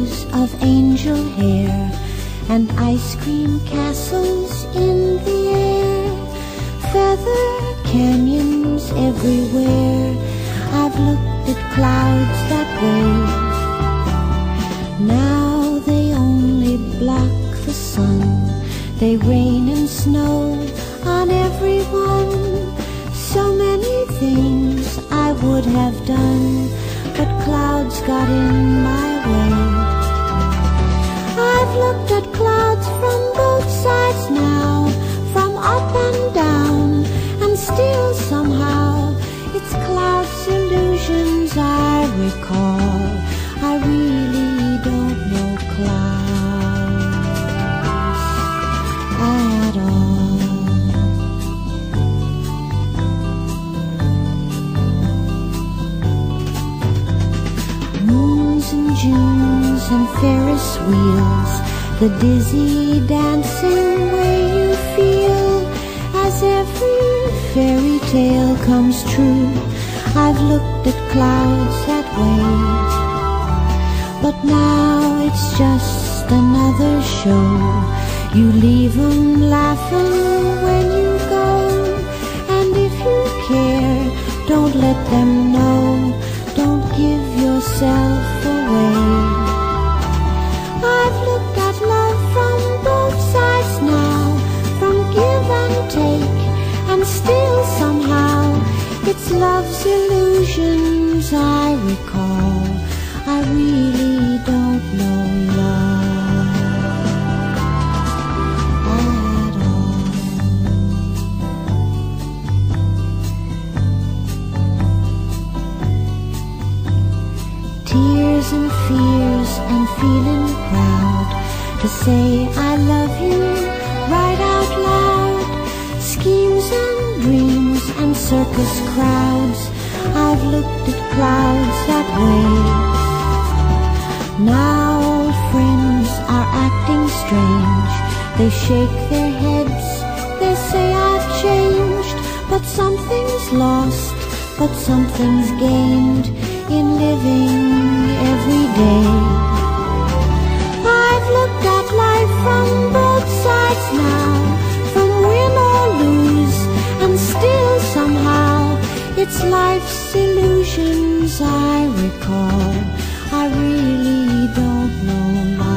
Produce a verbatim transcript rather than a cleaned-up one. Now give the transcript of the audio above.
bows of angel hair and ice cream castles in the air, feather canyons everywhere. I've looked at clouds that way. Now they only block the sun. They rain and snow on everyone. So many things I would have done, but clouds got in my way. I've looked at clouds from both sides now, from up and down, and still somehow it's clouds' illusions I recall. I really don't know clouds at all. Moons and Junes and Ferris wheels, the dizzy dancing way you feel as every fairy tale comes true. I've looked at clouds that way, but now it's just another show. You leave them laughing when you go, and if you care, don't let them know. Don't give yourself away. I've looked at love from both sides now, from give and take, and still somehow it's love's illusions I recall. I really don't know love at all. Tears and fears and feeling proud to say I love you right out loud. Schemes and dreams and circus crowds, I've looked at clouds that way. Now old friends are acting strange. They shake their heads, they say I've changed. But something's lost, but something's gained in living every day. I've looked at life from both sides now, from win or lose, and still somehow it's life's illusions I recall. I really don't know.